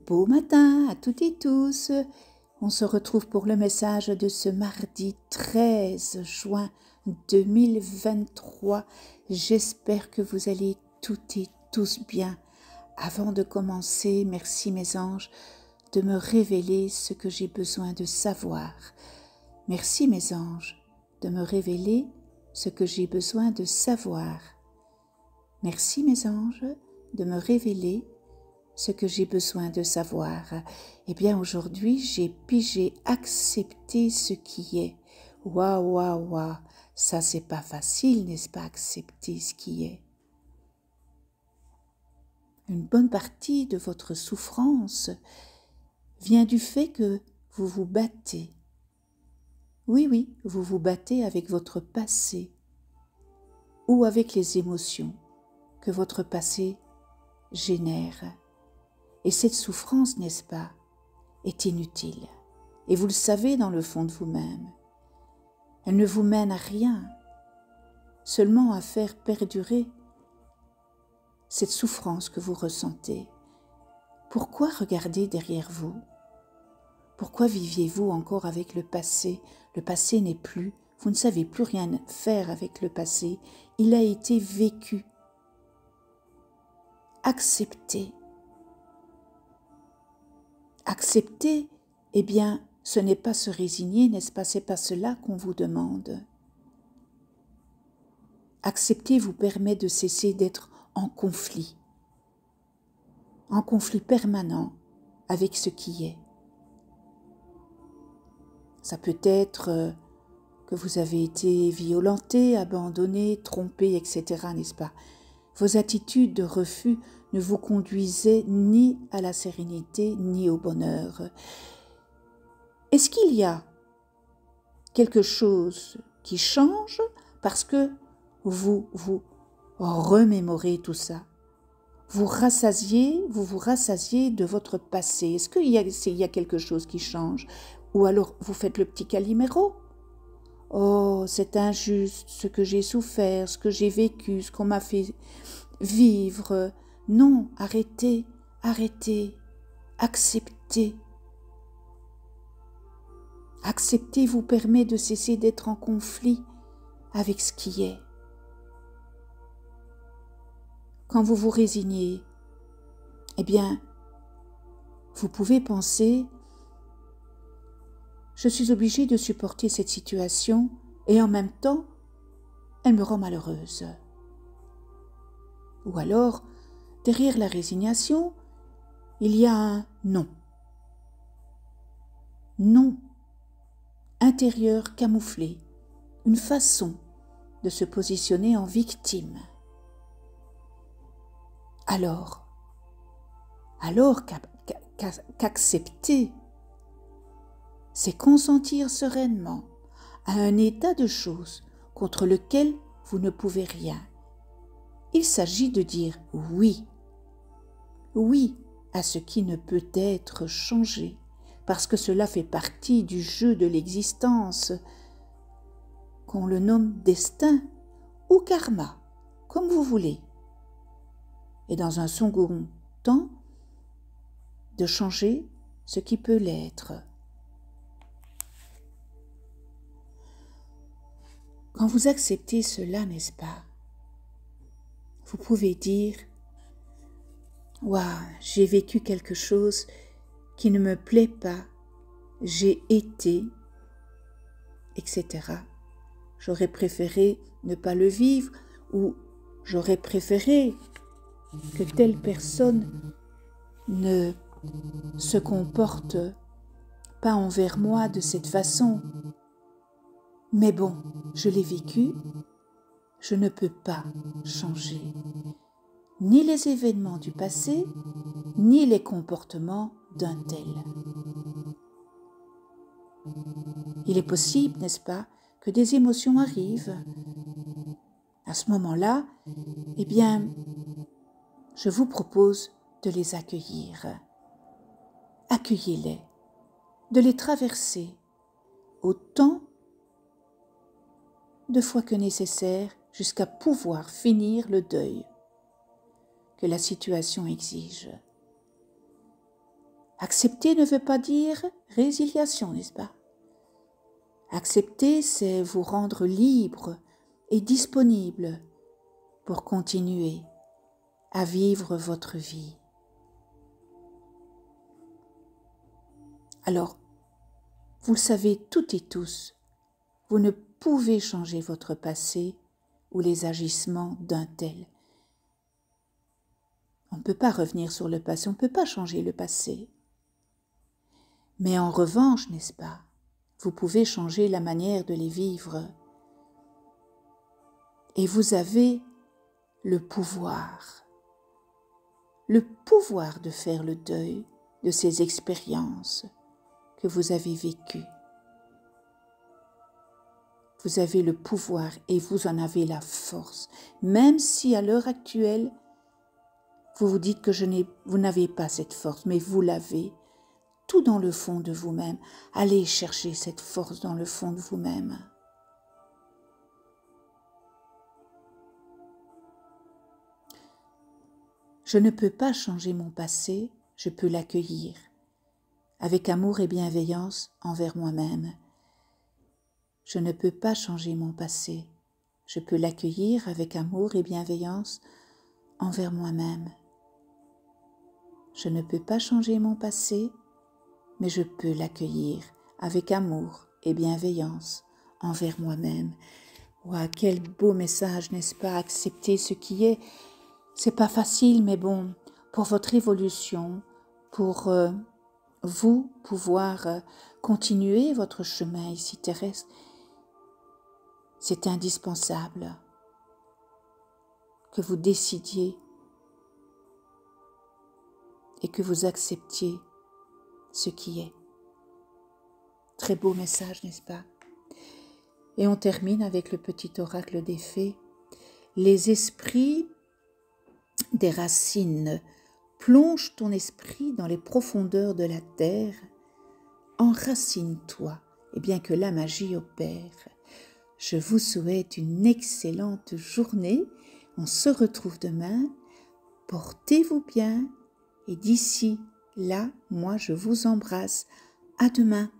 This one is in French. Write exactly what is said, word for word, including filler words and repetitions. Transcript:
Beau matin à toutes et tous. On se retrouve pour le message de ce mardi treize juin deux mille vingt-trois. J'espère que vous allez toutes et tous bien. Avant de commencer, merci mes anges de me révéler ce que j'ai besoin de savoir. Merci mes anges de me révéler ce que j'ai besoin de savoir. Merci mes anges de me révéler ce que j'ai besoin de savoir. Eh bien aujourd'hui, j'ai pigé accepter ce qui est. Waouh, waouh, waouh, ça c'est pas facile, n'est-ce pas, accepter ce qui est. Une bonne partie de votre souffrance vient du fait que vous vous battez. Oui, oui, vous vous battez avec votre passé ou avec les émotions que votre passé génère. Et cette souffrance, n'est-ce pas, est inutile. Et vous le savez dans le fond de vous-même. Elle ne vous mène à rien, seulement à faire perdurer cette souffrance que vous ressentez. Pourquoi regarder derrière vous? Pourquoi viviez-vous encore avec le passé? Le passé n'est plus, vous ne savez plus rien faire avec le passé. Il a été vécu. Acceptez. Accepter, eh bien, ce n'est pas se résigner, n'est-ce pas? C'est pas cela qu'on vous demande. Accepter vous permet de cesser d'être en conflit, en conflit permanent avec ce qui est. Ça peut être que vous avez été violenté, abandonné, trompé, et cetera, n'est-ce pas? Vos attitudes de refus ne vous conduisaient ni à la sérénité, ni au bonheur. Est-ce qu'il y a quelque chose qui change parce que vous vous remémorez tout ça? Vous rassasiez, vous vous rassasiez de votre passé. Est-ce qu'il y a, il y a quelque chose qui change? Ou alors vous faites le petit Calimero? Oh, c'est injuste ce que j'ai souffert, ce que j'ai vécu, ce qu'on m'a fait vivre. Non, arrêtez, arrêtez, acceptez. Accepter vous permet de cesser d'être en conflit avec ce qui est. Quand vous vous résignez, eh bien, vous pouvez penser « Je suis obligée de supporter cette situation et en même temps, elle me rend malheureuse. » Ou alors, derrière la résignation, il y a un non. Non intérieur camouflé, une façon de se positionner en victime. Alors, alors qu'accepter, c'est consentir sereinement à un état de choses contre lequel vous ne pouvez rien. Il s'agit de dire oui, oui à ce qui ne peut être changé, parce que cela fait partie du jeu de l'existence, qu'on le nomme destin ou karma, comme vous voulez. Et dans un second temps, de changer ce qui peut l'être. Quand vous acceptez cela, n'est-ce pas, vous pouvez dire « Waouh, j'ai vécu quelque chose qui ne me plaît pas, j'ai été, et cetera. J'aurais préféré ne pas le vivre ou j'aurais préféré que telle personne ne se comporte pas envers moi de cette façon. Mais bon, je l'ai vécu, je ne peux pas changer ni les événements du passé, ni les comportements d'un tel. Il est possible, n'est-ce pas, que des émotions arrivent. À ce moment-là, eh bien, je vous propose de les accueillir. Accueillez-les, de les traverser autant de fois que nécessaire jusqu'à pouvoir finir le deuil que la situation exige. Accepter ne veut pas dire résiliation, n'est-ce pas? Accepter, c'est vous rendre libre et disponible pour continuer à vivre votre vie. Alors, vous le savez toutes et tous, vous ne pouvez changer votre passé ou les agissements d'un tel. On ne peut pas revenir sur le passé, on ne peut pas changer le passé. Mais en revanche, n'est-ce pas, vous pouvez changer la manière de les vivre. Et vous avez le pouvoir, le pouvoir de faire le deuil de ces expériences que vous avez vécues. Vous avez le pouvoir et vous en avez la force, même si à l'heure actuelle, vous vous dites que je n'ai, vous n'avez pas cette force, mais vous l'avez, tout dans le fond de vous-même. Allez chercher cette force dans le fond de vous-même. Je ne peux pas changer mon passé, je peux l'accueillir avec amour et bienveillance envers moi-même. Je ne peux pas changer mon passé, je peux l'accueillir avec amour et bienveillance envers moi-même. Je ne peux pas changer mon passé, mais je peux l'accueillir avec amour et bienveillance envers moi-même. Ouah, quel beau message, n'est-ce pas? Accepter ce qui est. C'est pas facile, mais bon, pour votre évolution, pour euh, vous pouvoir euh, continuer votre chemin ici terrestre, c'est indispensable que vous décidiez et que vous acceptiez ce qui est. Très beau message, n'est-ce pas? Et on termine avec le petit oracle des fées. Les esprits des racines, plonge ton esprit dans les profondeurs de la terre, enracine-toi, et bien que la magie opère. Je vous souhaite une excellente journée, on se retrouve demain, portez-vous bien, et d'ici là, moi je vous embrasse, à demain.